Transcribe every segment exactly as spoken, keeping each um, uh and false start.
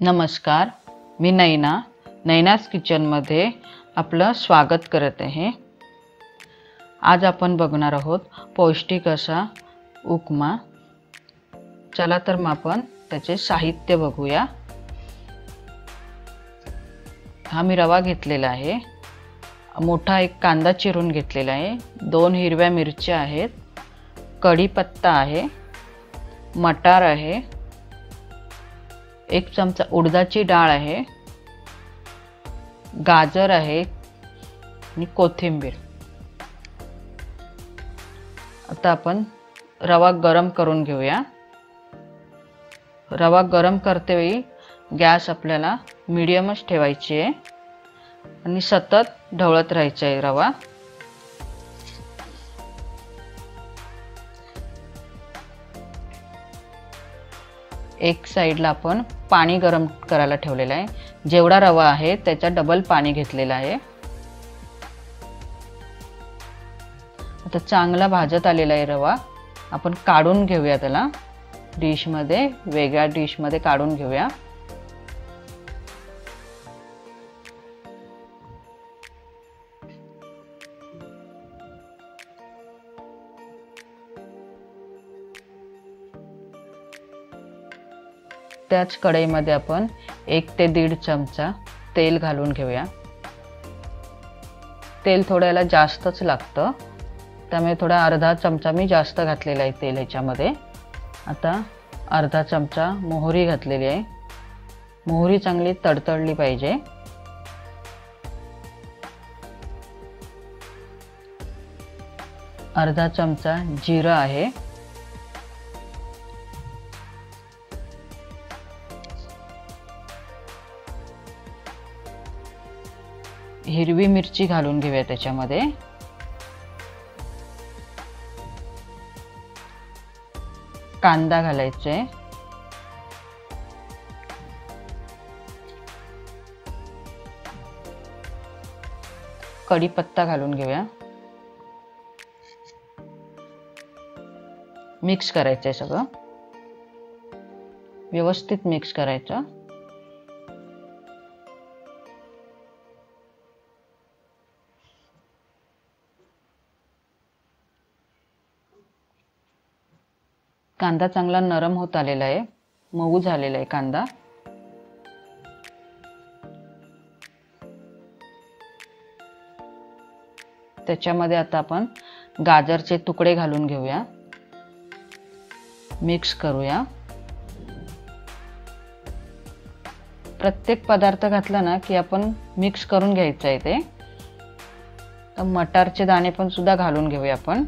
नमस्कार, मी नैना नैनास किचनमध्ये आपलं स्वागत करत आहे। आज आपण बघणार आहोत पौष्टिक असा उपमा। चला तर मग आपण त्याचे साहित्य बघूया। हा मी रवा घेतलेला आहे, मोठा एक कांदा चिरून घेतलेला आहे, दोन हिरव्या मिरच्या आहेत, कढीपत्ता आहे, मटार आहे, एक चमचा उडदाची डाळ आहे, गाजर आहे आणि कोथिंबीर। आता आपण रवा गरम करून घेऊया। रवा गरम करते वेळी गॅस आपल्याला मीडियमच ठेवायची आहे आणि सतत ढवळत राहायचं आहे रवा। एक साइडला आपण पाणी गरम करायला ठेवलेलं आहे। जेवढा रवा आहे त्याच्या डबल पाणी घेतलेलं आहे। आता चांगला भाजत आलेला आहे रवा, आपण काढून घेऊया त्याला डिश मध्ये, वेगळ्या डिश मध्ये काढून घेऊया। त्याच कढईमध्ये आपण एक ते दीड चमचा तेल घालून घेऊया। तेल थोड्याला जास्तच लागतं, त्यामुळे थोडा अर्धा चमचा मी जास्त घातलेला आहे तेल ह्याच्यामध्ये। आता अर्धा चमचा मोहरी घातलेली आहे। मोहरी चांगली तडतडली पाहिजे। अर्धा चमचा जिरं आहे, हिरवी मिरची घालून घेऊया त्याच्यामध्ये, कांदा घालायचा आहे, कढीपत्ता घालून घेऊया, मिक्स करायचं आहे सगळं, व्यवस्थित मिक्स करायचं। कांदा चांगला नरम होत आलेला आहे, मऊ झालेला आहे कांदा। त्याच्यामध्ये आता आपण गाजरचे तुकडे घालून घेऊया, मिक्स करूया। प्रत्येक पदार्थ घातला ना की आपण मिक्स करून घ्यायचं आहे ते। तर मटारचे दाणे पण सुद्धा घालून घेऊया आपण।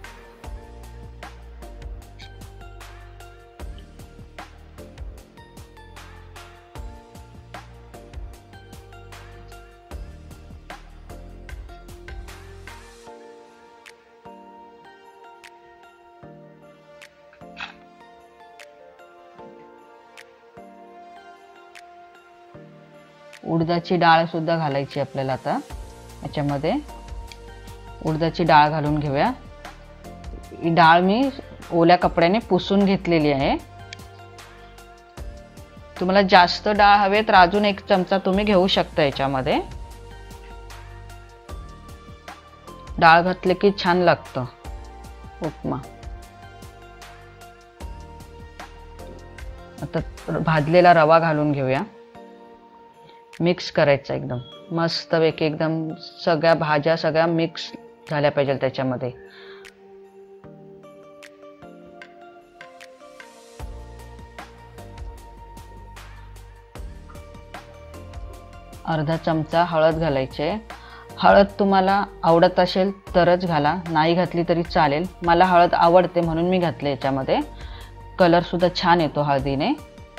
उडदाची डाळ सुद्धा घालायची आपल्याला। आता याच्यामध्ये उडदाची डाळ घालून घेऊया। ही डाळ मी ओल्या कपड्याने पुसून घेतलेली आहे। तुम्हाला जास्त डाळ हवे तर अजून एक चमचा तुम्ही घेऊ शकता याच्यामध्ये। डाळ घातले की छान लागतं उपमा। आता भाजलेला रवा घालून घेऊया, मिक्स करायचा एकदम मस्त पैकी, एकदम सगळ्या भाज्या सगळ्या मिक्स झाल्या पाहिजे त्याच्यामध्ये। अर्धा चमचा हळद घालायचे। हळद तुम्हाला आवडत असेल तरच घाला, नाही घातली तरी चालेल। मला हळद आवडते म्हणून मी घातले याच्यामध्ये, कलर सुद्धा छान येतो हळदीने।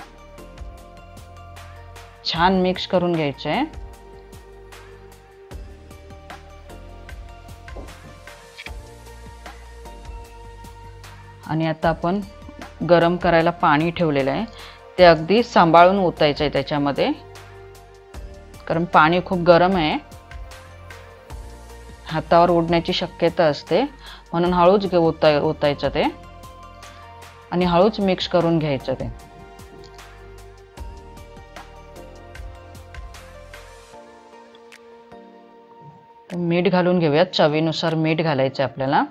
छान मिक्स करून घ्यायचे आहे। आणि आता आपण गरम करायला पाणी ठेवलेलं आहे, ते अगदी सांभाळून ओतायचं आहे त्याच्यामध्ये, कारण पाणी खूप गरम आहे, हातावर उडण्याची शक्यता असते, म्हणून हळूच ओताय ओतायचं ते आणि हळूच मिक्स करून घ्यायचं ते। तर मीठ घालून घेऊयात, चवीनुसार मीठ घालायचं आपल्याला.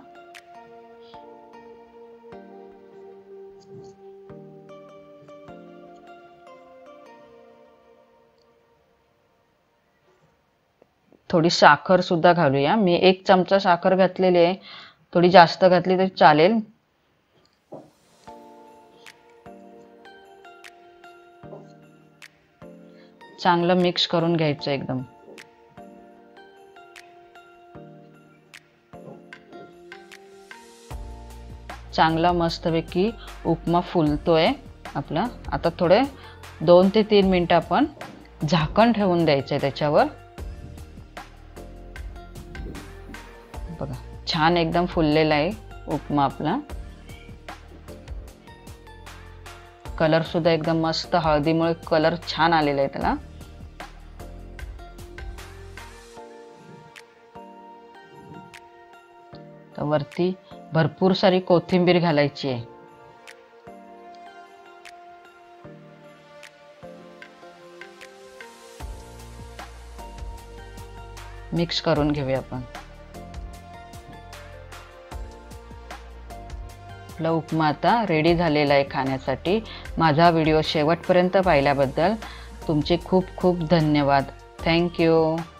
थोडी साखर सुद्धा घालूया. मी एक चमचा साखर घातलेली आहे, थोडी जास्त घातली तरी चालेल. चांगलं मिक्स करून घ्यायचं एकदम. चांगला मस्तपैकी उपमा फुलतोय आपला. आता थोडे दोन ते तीन मिनिटं आपण झाकण ठेवून द्यायचंय त्याच्यावर. बघा छान एकदम फुललेला आहे उपमा आपला. कलर सुद्धा एकदम मस्त, हळदीमुळे कलर छान आलेला आहे त्याला. तर वरती भरपूर सारी कोथिंबीर घालायची आहे. मिक्स करून घेऊया आपण. आपला उपमा आता रेडी झालेला आहे खाण्यासाठी. माझा व्हिडिओ शेवटपर्यंत पाहिल्याबद्दल तुमचे खूप खूप धन्यवाद. थँक्यू.